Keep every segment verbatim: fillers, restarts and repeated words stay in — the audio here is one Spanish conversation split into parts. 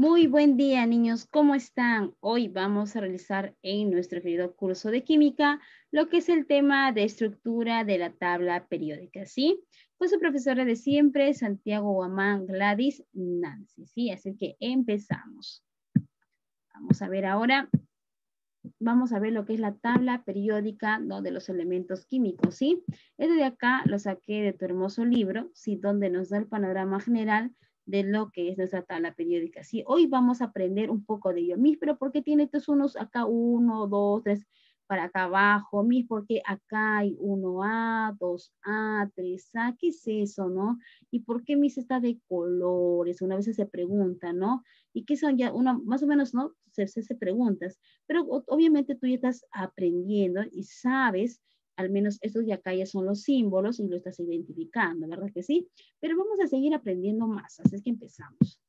Muy buen día, niños. ¿Cómo están? Hoy vamos a realizar en nuestro querido curso de química lo que es el tema de estructura de la tabla periódica, ¿sí? Con su profesora de siempre, Santiago Guamán Gladys Nancy, ¿sí? Así que empezamos. Vamos a ver ahora, vamos a ver lo que es la tabla periódica, ¿no? De los elementos químicos, ¿sí? Este de acá lo saqué de tu hermoso libro, ¿sí? Donde nos da el panorama general de lo que es nuestra tabla periódica. Sí, hoy vamos a aprender un poco de ello. Mis, pero ¿por qué tiene estos unos acá? Uno, dos, tres, para acá abajo. Mis, ¿por qué acá hay uno A, dos A, tres A? ¿Qué es eso, no? ¿Y por qué mis está de colores? Una vez se pregunta, ¿no? ¿Y qué son ya? Uno, más o menos, ¿no? Se, se, se preguntas. Pero obviamente tú ya estás aprendiendo y sabes, al menos estos de acá ya son los símbolos y lo estás identificando, ¿verdad que sí? Pero vamos a seguir aprendiendo más, así es que empezamos.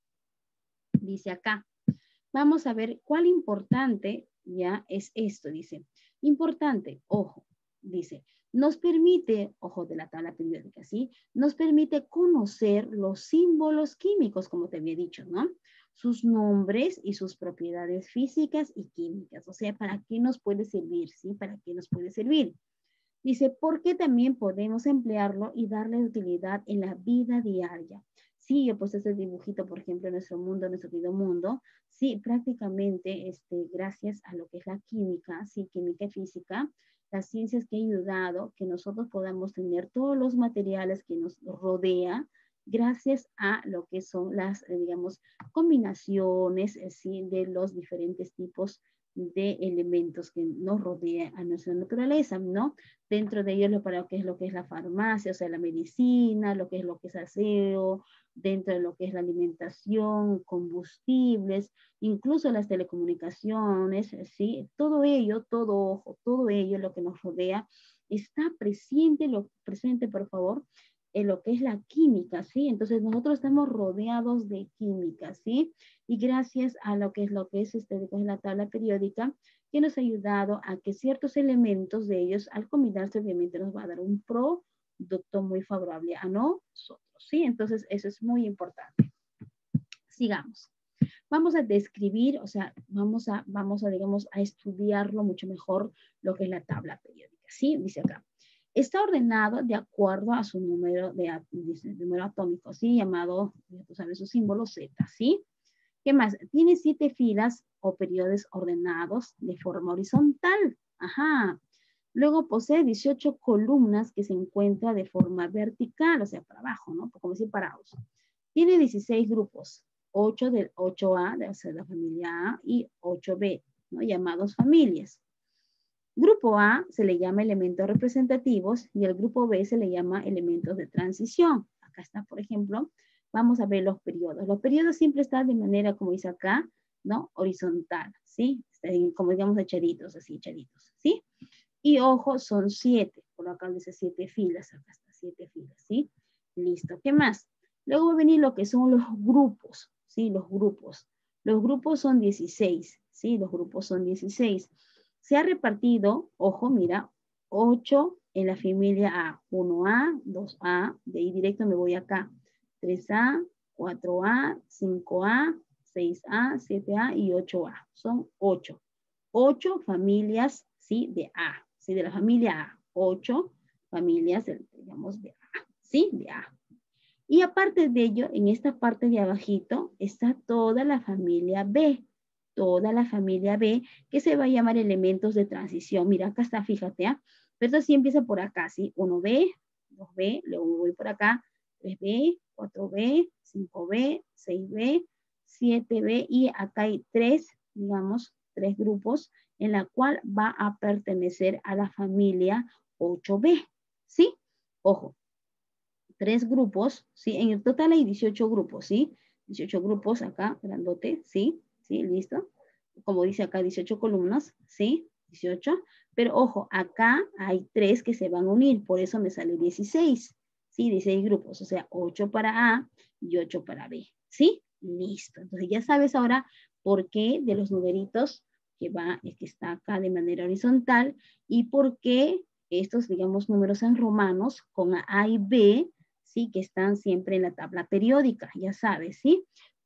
Dice acá, vamos a ver cuál importante ya es esto, dice. Importante, ojo, dice, nos permite, ojo de la tabla periódica, ¿sí? Nos permite conocer los símbolos químicos, como te había dicho, ¿no? Sus nombres y sus propiedades físicas y químicas, o sea, ¿para qué nos puede servir, sí? ¿Para qué nos puede servir? Dice, porque también podemos emplearlo y darle utilidad en la vida diaria. Sí, yo puse ese dibujito, por ejemplo, en nuestro mundo, en nuestro querido mundo. Sí, prácticamente, este, gracias a lo que es la química, sí, química y física, las ciencias que han ayudado que nosotros podamos tener todos los materiales que nos rodea, gracias a lo que son las, eh, digamos, combinaciones, eh, sí, de los diferentes tipos de elementos que nos rodean a nuestra naturaleza, ¿no? Dentro de ellos lo para que es lo que es la farmacia, o sea, la medicina, lo que es lo que es aseo, dentro de lo que es la alimentación, combustibles, incluso las telecomunicaciones, ¿sí? Todo ello, todo ojo, todo ello, lo que nos rodea, está presente, lo presente, por favor, en lo que es la química, ¿sí? Entonces nosotros estamos rodeados de química, ¿sí? Y gracias a lo que es lo que es, este, que es la tabla periódica, que nos ha ayudado a que ciertos elementos de ellos, al combinarse, obviamente nos va a dar un producto muy favorable a nosotros, ¿sí? Entonces, eso es muy importante. Sigamos. Vamos a describir, o sea, vamos a, vamos a, digamos, a estudiarlo mucho mejor lo que es la tabla periódica, ¿sí? Dice acá. Está ordenado de acuerdo a su número, de, dice, número atómico, ¿sí? Llamado, ya tú sabes, su símbolo Z, ¿sí? ¿Qué más? Tiene siete filas o periodos ordenados de forma horizontal. Ajá. Luego posee dieciocho columnas que se encuentran de forma vertical, o sea, para abajo, ¿no? Como decir, parados. Tiene dieciséis grupos, ocho del ocho A, de la familia A, y ocho B, ¿no? Llamados familias. Grupo A se le llama elementos representativos y el grupo B se le llama elementos de transición. Acá está, por ejemplo, vamos a ver los periodos. Los periodos siempre están de manera, como dice acá, ¿no? Horizontal, ¿sí? Como digamos, echaditos, así, echaditos, ¿sí? Y ojo, son siete. Por acá dice siete filas, acá está siete filas, ¿sí? Listo, ¿qué más? Luego va a venir lo que son los grupos, ¿sí? Los grupos. Los grupos son dieciséis, ¿sí? Los grupos son dieciséis. Se ha repartido, ojo, mira, ocho en la familia A. uno A, dos A, de ahí directo me voy acá. tres A, cuatro A, cinco A, seis A, siete A y ocho A. Son ocho. ocho familias, ¿sí? De A, ¿sí? De la familia A. ocho familias, digamos, de A, ¿sí? De A. Y aparte de ello, en esta parte de abajito está toda la familia B. Toda la familia B, que se va a llamar elementos de transición. Mira, acá está, fíjate, ¿ah? ¿eh? Pero esto sí empieza por acá, ¿sí? uno B, dos B, luego voy por acá, tres B, cuatro B, cinco B, seis B, siete B, y acá hay tres, digamos, tres grupos, en la cual va a pertenecer a la familia ocho B, ¿sí? Ojo, tres grupos, ¿sí? En el total hay dieciocho grupos, ¿sí? dieciocho grupos acá, grandote, ¿sí? ¿Sí? ¿Listo? Como dice acá, dieciocho columnas, ¿sí? dieciocho. Pero ojo, acá hay tres que se van a unir, por eso me sale dieciséis, ¿sí? dieciséis grupos, o sea, ocho para A y ocho para B, ¿sí? Listo. Entonces ya sabes ahora por qué de los numeritos que va, que está acá de manera horizontal y por qué estos, digamos, números en romanos con A y B, ¿sí? Que están siempre en la tabla periódica, ya sabes, ¿sí?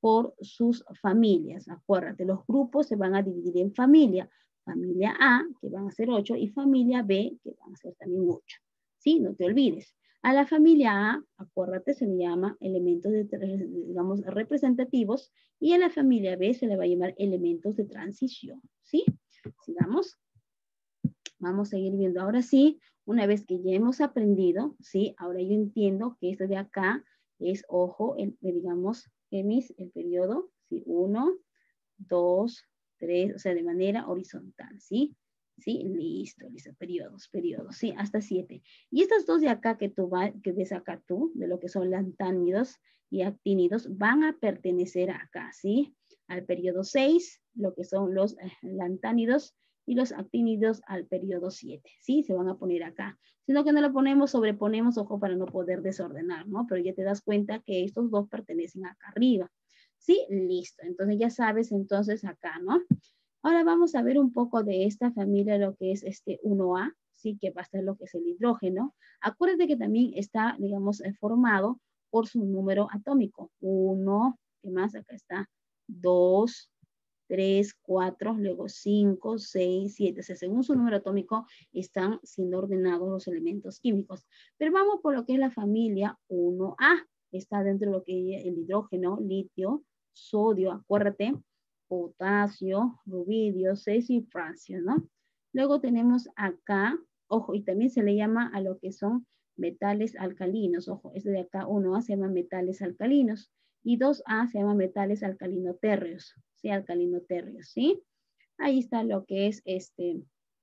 por sus familias. Acuérdate, los grupos se van a dividir en familia. Familia A, que van a ser ocho, y familia B, que van a ser también ocho. ¿Sí? No te olvides. A la familia A, acuérdate, se le llama elementos, de, digamos, representativos, y a la familia B se le va a llamar elementos de transición. ¿Sí? Sigamos. Vamos a seguir viendo. Ahora sí, una vez que ya hemos aprendido, ¿sí? Ahora yo entiendo que esto de acá es, ojo, el, digamos, emis, el periodo, ¿sí? Uno, dos, tres, o sea, de manera horizontal, ¿sí? ¿Sí? Listo, listo, periodos, periodos, ¿sí? Hasta siete. Y estos dos de acá que tú va, que ves acá tú, de lo que son lantánidos y actínidos, van a pertenecer acá, ¿sí? Al periodo seis, lo que son los eh, lantánidos, y los actínidos al periodo siete, ¿sí? Se van a poner acá. Sino que no lo ponemos, sobreponemos, ojo, para no poder desordenar, ¿no? Pero ya te das cuenta que estos dos pertenecen acá arriba. ¿Sí? Listo. Entonces ya sabes entonces acá, ¿no? Ahora vamos a ver un poco de esta familia, lo que es este uno A, ¿sí? Que va a ser lo que es el hidrógeno. Acuérdate que también está, digamos, formado por su número atómico. uno, ¿qué más? Acá está. dos, tres, cuatro, luego cinco, seis, siete. O sea, según su número atómico están siendo ordenados los elementos químicos. Pero vamos por lo que es la familia uno A. Está dentro de lo que es el hidrógeno, litio, sodio, acuérdate, potasio, rubidio, cesio y francio, ¿no? Luego tenemos acá, ojo, y también se le llama a lo que son metales alcalinos. Ojo, este de acá uno A se llama metales alcalinos. Y dos A se llama metales alcalinotérreos, ¿sí? Alcalinotérreos, ¿sí? Ahí está lo que es este,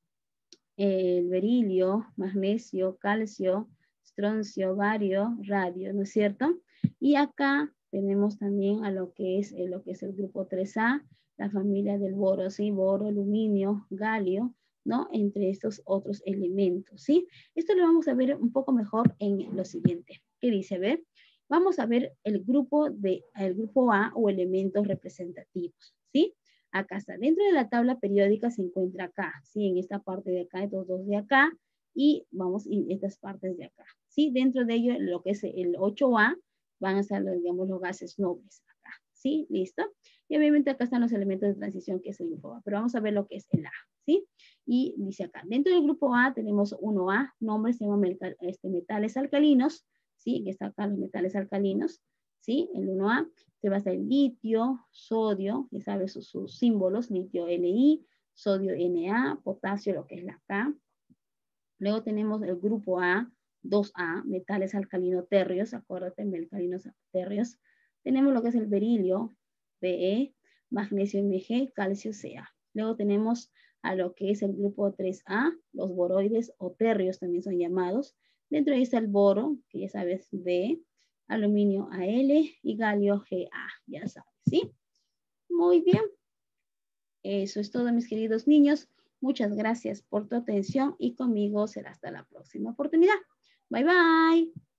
el berilio, magnesio, calcio, estroncio, bario, radio, ¿no es cierto? Y acá tenemos también a lo que es, eh, lo que es el grupo tres A, la familia del boro, ¿sí? Boro, aluminio, galio, ¿no? Entre estos otros elementos, ¿sí? Esto lo vamos a ver un poco mejor en lo siguiente. ¿Qué dice? A ver. Vamos a ver el grupo, de, el grupo A o elementos representativos, ¿sí? Acá está. Dentro de la tabla periódica se encuentra acá, ¿sí? En esta parte de acá, estos dos de acá, y vamos, y estas partes de acá, ¿sí? Dentro de ello, lo que es el ocho A, van a ser, digamos, los gases nobles acá, ¿sí? ¿Listo? Y obviamente acá están los elementos de transición, que es el grupo A, pero vamos a ver lo que es el A, ¿sí? Y dice acá, dentro del grupo A tenemos uno A, nombre se llama este, metales alcalinos, ¿sí? Que está acá los metales alcalinos, ¿sí? El uno A, se va a ser litio, sodio, ya sabes sus, sus símbolos, litio Li, sodio Na, potasio, lo que es la K. Luego tenemos el grupo A, dos A, metales alcalinotérreos, acuérdate, alcalinotérreos. Tenemos lo que es el berilio, Be, magnesio Mg, calcio Ca. Luego tenemos a lo que es el grupo tres A, los boroides o terrios también son llamados. Dentro de ahí está el boro, que ya sabes, B, aluminio Al y galio Ga, ya sabes, ¿sí? Muy bien. Eso es todo, mis queridos niños. Muchas gracias por tu atención y conmigo será hasta la próxima oportunidad. Bye, bye.